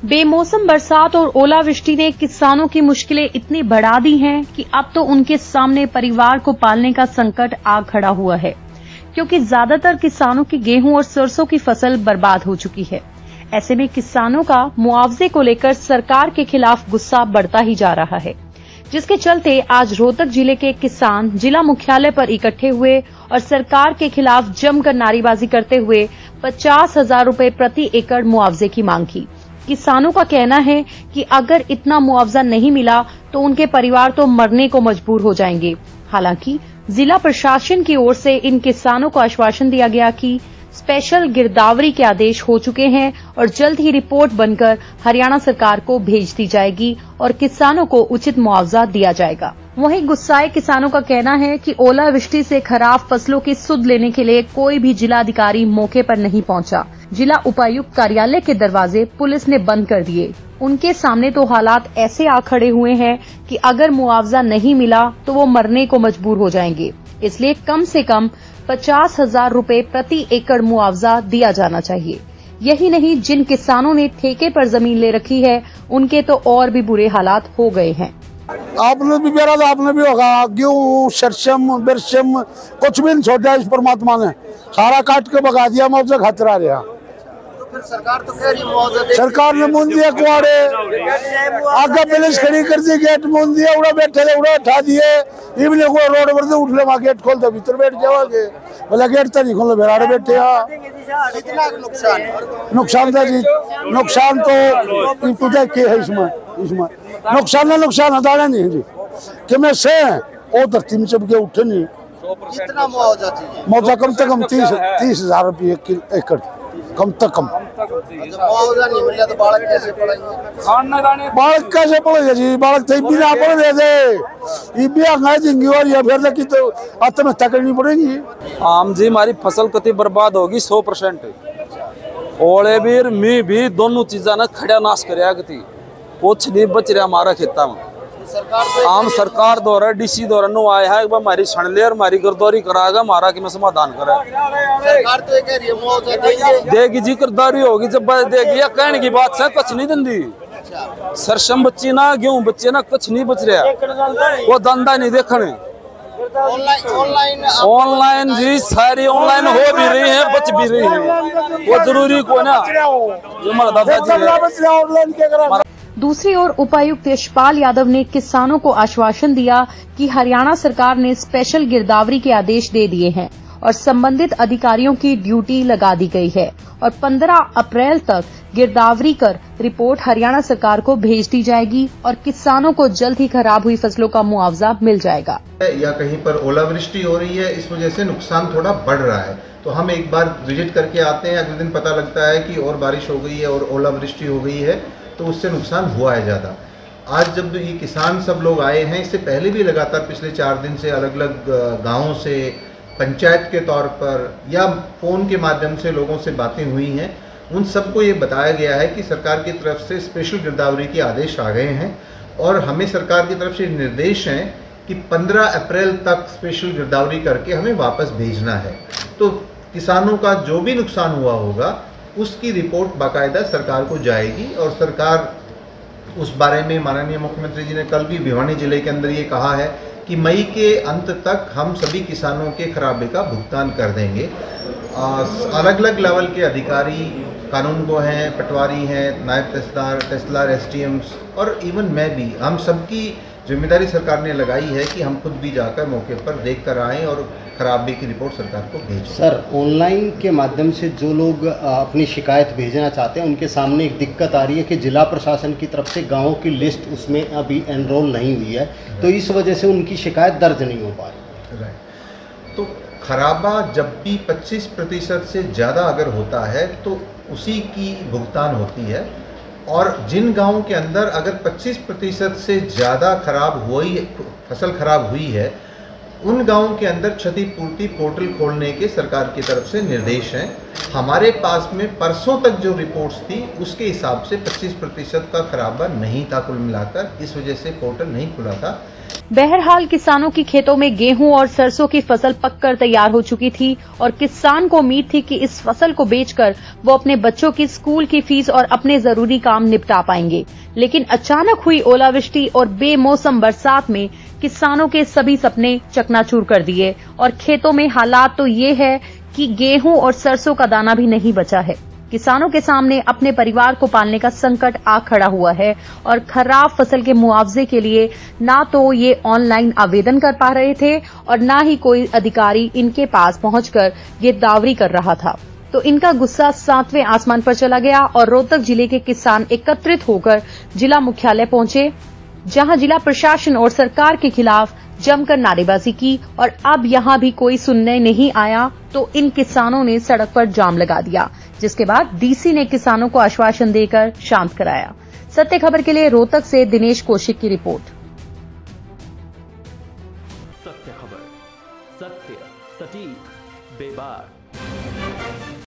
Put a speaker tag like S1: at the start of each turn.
S1: बेमौसम बरसात और ओलावृष्टि ने किसानों की मुश्किलें इतनी बढ़ा दी हैं कि अब तो उनके सामने परिवार को पालने का संकट आ खड़ा हुआ है, क्योंकि ज्यादातर किसानों की गेहूं और सरसों की फसल बर्बाद हो चुकी है। ऐसे में किसानों का मुआवजे को लेकर सरकार के खिलाफ गुस्सा बढ़ता ही जा रहा है, जिसके चलते आज रोहतक जिले के किसान जिला मुख्यालय पर इकट्ठे हुए और सरकार के खिलाफ जमकर नारेबाजी करते हुए 50,000 रुपए प्रति एकड़ मुआवजे की मांग की। किसानों का कहना है कि अगर इतना मुआवजा नहीं मिला तो उनके परिवार तो मरने को मजबूर हो जाएंगे। हालांकि जिला प्रशासन की ओर से इन किसानों को आश्वासन दिया गया कि स्पेशल गिरदावरी के आदेश हो चुके हैं और जल्द ही रिपोर्ट बनकर हरियाणा सरकार को भेज दी जाएगी और किसानों को उचित मुआवजा दिया जाएगा। वहीं गुस्साए किसानों का कहना है कि ओलावृष्टि से खराब फसलों की सुध लेने के लिए कोई भी जिलाधिकारी मौके पर नहीं पहुंचा। जिला उपायुक्त कार्यालय के दरवाजे पुलिस ने बंद कर दिए। उनके सामने तो हालात ऐसे आ खड़े हुए हैं कि अगर मुआवजा नहीं मिला तो वो मरने को मजबूर हो जाएंगे। इसलिए कम से कम 50,000 रुपए प्रति एकड़ मुआवजा दिया जाना चाहिए। यही नहीं, जिन किसानों ने ठेके पर जमीन ले रखी है उनके तो और भी बुरे हालात हो गए हैं।
S2: आपने भी मेरा तो आपने भी होगा, गेहूं सरसम बिरसम कुछ भी नहीं छोड़ा इस परमात्मा ने, सारा काट के भगा दिया, मुआवजा खतरा रहा।
S3: फिर सरकार तो कह रही मुआवजा दे,
S2: सरकार ने मुन दिया कुआरे आगे पुलिस खड़ी कर दी, गेट मुन दिया, उड़ा बैठे थे, उड़ा उठा दिए, इवने को रोड पर से उठ ले, गेट खोल दे, भीतर बैठ जाओगे, बोला गेट तो नहीं खोलो, बेराड़े बैठे।
S3: कितना नुकसान
S2: नुकसान था जी, नुकसान तो पूछा के है इसमें नुकसान हटाना नहीं है जी, कि मैं से वो धरती में चुप के उठे नहीं।
S3: कितना मुआवजा चाहिए?
S2: मुआवजा कम से कम 30,000 रुपये एकड़, कम से कम।
S3: मुआवजा नहीं मिला तो बालक कैसे पढ़ेंगे?
S2: बालक कैसे पढ़ेगा जी, बालक थे भी ना पढ़े थे, भी आगे जिंदगी और या फिर की तो आत्महत्या करनी पड़ेगी।
S4: आम जी हमारी फसल कति बर्बाद होगी 100%। ओले भी मी भी दोनों चीजा ने खड़ा नाश कराया कति, कुछ नहीं बच रहा हमारा खेता में। आम सरकार द्वारा डीसी द्वारा नो आया है, हमारी सड़ले और हमारी गिरदौरी कराएगा, हमारा कि मैं समाधान करे।
S3: सरकार तो ये कह रही है मुआवजा
S4: देगी जी, गिरदौरी होगी जब देगी, या कहने की बात से कुछ नहीं दंदी। सरसम बच्ची ना गेहूं बच्चे ना कुछ नहीं बच रहा, वो धंधा नहीं देखने। ऑनलाइन जी सारी ऑनलाइन हो भी रही है, बच भी रही है, वो जरूरी को ना जो हमारा दादाजी है।
S1: दूसरी ओर उपायुक्त यशपाल यादव ने किसानों को आश्वासन दिया कि हरियाणा सरकार ने स्पेशल गिरदावरी के आदेश दे दिए हैं और संबंधित अधिकारियों की ड्यूटी लगा दी गई है और 15 अप्रैल तक गिरदावरी कर रिपोर्ट हरियाणा सरकार को भेज दी जाएगी और किसानों को जल्द ही खराब हुई फसलों का मुआवजा मिल जाएगा।
S5: या कहीं पर ओलावृष्टि हो रही है, इस वजह से नुकसान थोड़ा बढ़ रहा है, तो हम एक बार विजिट करके आते हैं। अगले दिन पता लगता है कि और बारिश हो गई है और ओलावृष्टि हो गई है, तो उससे नुकसान हुआ है ज़्यादा। आज जब ये किसान सब लोग आए हैं, इससे पहले भी लगातार पिछले 4 दिन से अलग अलग गाँवों से पंचायत के तौर पर या फ़ोन के माध्यम से लोगों से बातें हुई हैं, उन सबको ये बताया गया है कि सरकार की तरफ से स्पेशल गिरदावरी के आदेश आ गए हैं और हमें सरकार की तरफ से निर्देश हैं कि 15 अप्रैल तक स्पेशल गिरदावरी करके हमें वापस भेजना है। तो किसानों का जो भी नुकसान हुआ होगा उसकी रिपोर्ट बाकायदा सरकार को जाएगी और सरकार उस बारे में, माननीय मुख्यमंत्री जी ने कल भी भिवानी जिले के अंदर ये कहा है कि मई के अंत तक हम सभी किसानों के खराबे का भुगतान कर देंगे। अलग अलग लेवल के अधिकारी कानून को हैं, पटवारी हैं, नायब तहसीलदार SDMs और इवन मैं भी, हम सबकी जिम्मेदारी सरकार ने लगाई है कि हम खुद भी जाकर मौके पर देख कर आएँ और खराबी की रिपोर्ट सरकार को भेजें।
S6: सर, ऑनलाइन के माध्यम से जो लोग अपनी शिकायत भेजना चाहते हैं उनके सामने एक दिक्कत आ रही है कि जिला प्रशासन की तरफ से गाँवों की लिस्ट उसमें अभी एनरोल नहीं हुई है, तो इस वजह से उनकी शिकायत दर्ज नहीं हो पा रही।
S5: राइट, तो खराबा जब भी 25% से ज़्यादा अगर होता है तो उसी की भुगतान होती है, और जिन गाँवों के अंदर अगर 25% से ज़्यादा फसल खराब हुई है, उन गाँवों के अंदर क्षतिपूर्ति पोर्टल खोलने के सरकार की तरफ से निर्देश हैं। हमारे पास में परसों तक जो रिपोर्ट्स थी उसके हिसाब से 25% का खराबा नहीं था कुल मिलाकर, इस वजह से पोर्टल नहीं खुला था।
S1: बहरहाल किसानों की खेतों में गेहूं और सरसों की फसल पककर तैयार हो चुकी थी और किसान को उम्मीद थी कि इस फसल को बेचकर वो अपने बच्चों की स्कूल की फीस और अपने जरूरी काम निपटा पाएंगे। लेकिन अचानक हुई ओलावृष्टि और बेमौसम बरसात में किसानों के सभी सपने चकनाचूर कर दिए और खेतों में हालात तो ये है कि गेहूं और सरसों का दाना भी नहीं बचा है। किसानों के सामने अपने परिवार को पालने का संकट आ खड़ा हुआ है और खराब फसल के मुआवजे के लिए ना तो ये ऑनलाइन आवेदन कर पा रहे थे और ना ही कोई अधिकारी इनके पास पहुंचकर ये दावरी कर रहा था। तो इनका गुस्सा 7वें आसमान पर चला गया और रोहतक जिले के किसान एकत्रित होकर जिला मुख्यालय पहुंचे, जहां जिला प्रशासन और सरकार के खिलाफ जमकर नारेबाजी की और अब यहां भी कोई सुनने नहीं आया तो इन किसानों ने सड़क पर जाम लगा दिया, जिसके बाद डीसी ने किसानों को आश्वासन देकर शांत कराया। सत्य खबर के लिए रोहतक से दिनेश कौशिक की रिपोर्ट।
S7: सत्य खबर, सत्य, सटीक, बेबाक।